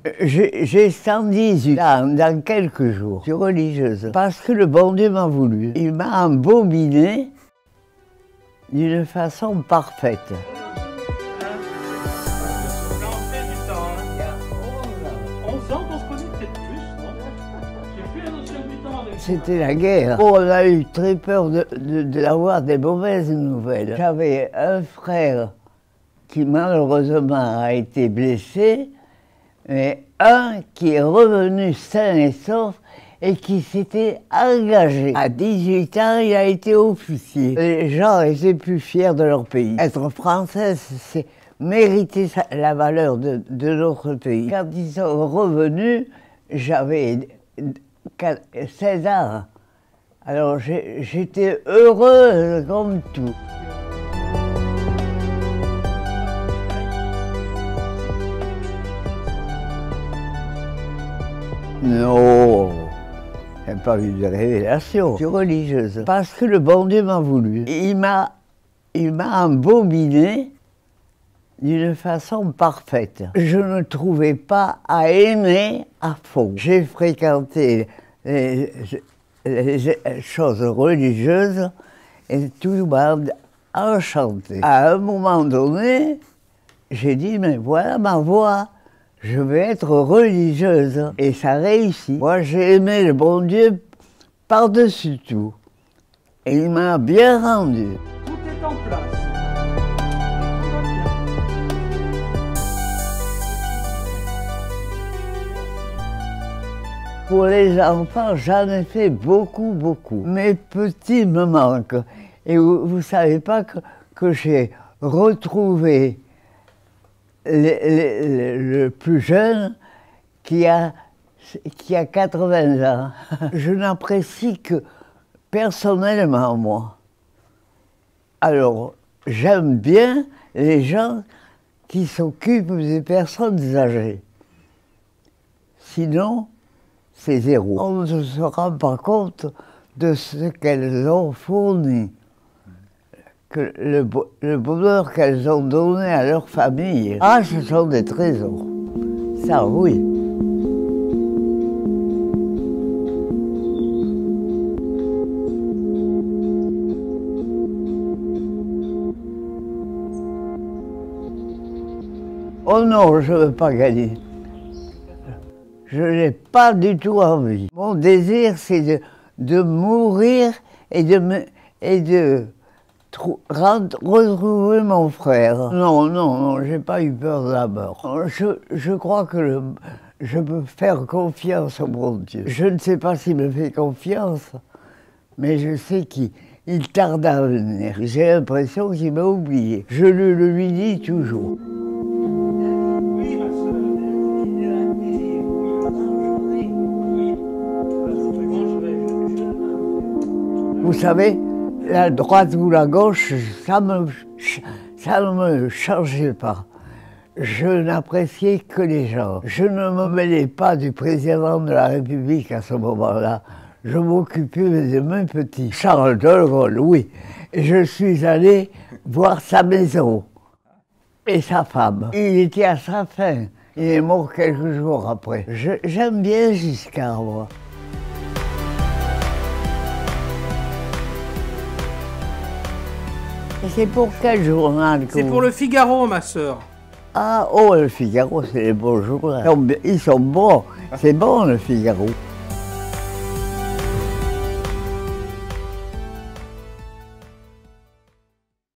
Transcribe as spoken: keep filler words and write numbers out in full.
J'ai cent dix-huit ans dans quelques jours. Je suis religieuse parce que le bon Dieu m'a voulu. Il m'a embobiné d'une façon parfaite. C'était la guerre. Oh, on a eu très peur de, de, de d'avoir des mauvaises nouvelles. J'avais un frère qui malheureusement a été blessé, mais un qui est revenu sain et sauf et qui s'était engagé. À dix-huit ans, il a été officier. Les gens étaient plus fiers de leur pays. Être française, c'est mériter la valeur de, de notre pays. Quand ils sont revenus, j'avais seize ans. Alors j'étais heureuse comme tout. Non, je n'ai pas eu de révélation. Je suis religieuse parce que le bon Dieu m'a voulu. Il m'a il m'a embobiné d'une façon parfaite. Je ne trouvais pas à aimer à fond. J'ai fréquenté les, les choses religieuses et tout m'a enchanté. À un moment donné, j'ai dit, mais voilà ma voie. Je vais être religieuse. Et ça réussit. Moi, j'ai aimé le bon Dieu par-dessus tout. Et il m'a bien rendu. Tout est en place. Pour les enfants, j'en ai fait beaucoup, beaucoup. Mes petits me manquent. Et vous ne savez pas que, que j'ai retrouvé Le, le, le plus jeune qui a, qui a quatre-vingts ans. Je n'apprécie que personnellement, moi. Alors, j'aime bien les gens qui s'occupent des personnes âgées. Sinon, c'est zéro. On ne se rend pas compte de ce qu'elles ont fourni. Que le, le bonheur qu'elles ont donné à leur famille. Ah, ce sont des trésors. Ça, oui. Oh non, je ne veux pas gagner. Je n'ai pas du tout envie. Mon désir, c'est de, de mourir et de... Me, et de retrouver mon frère. Non, non, non, j'ai pas eu peur de la mort. Je, je crois que le, je peux faire confiance au bon Dieu. Je ne sais pas s'il me fait confiance, mais je sais qu'il tarde à venir. J'ai l'impression qu'il m'a oublié. Je le, le lui dis toujours. Oui, ma soeur. Vous savez, la droite ou la gauche, ça me, ça ne me changeait pas. Je n'appréciais que les gens. Je ne me mêlais pas du président de la République à ce moment-là. Je m'occupais de mes petits. Charles de Gaulle, oui. Et je suis allé voir sa maison et sa femme. Il était à sa fin. Il est mort quelques jours après. J'aime bien Giscard, moi. C'est pour quel journal? C'est pour le Figaro, ma sœur. Ah, oh, le Figaro, c'est les beaux jours. Ils sont bons. C'est bon, le Figaro.